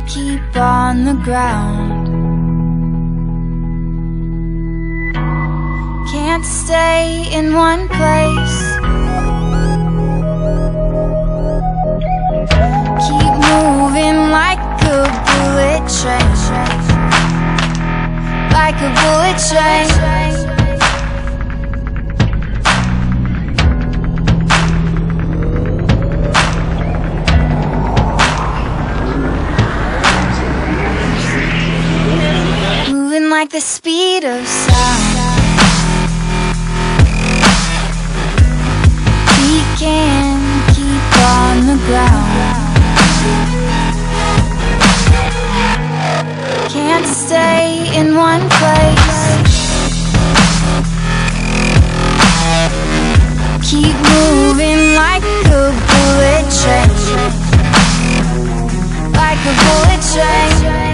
keep on the ground. Can't stay in one place. Keep moving like a bullet train. Like a bullet train. Like the speed of sound. We can keep on the ground. Can't stay in one place. Keep moving like a bullet train. Like a bullet train.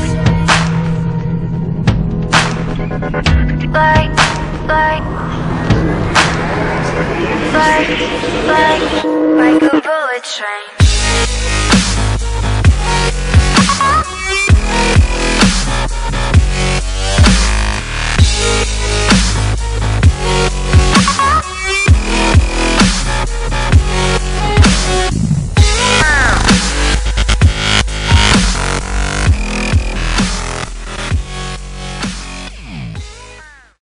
Like a bullet train.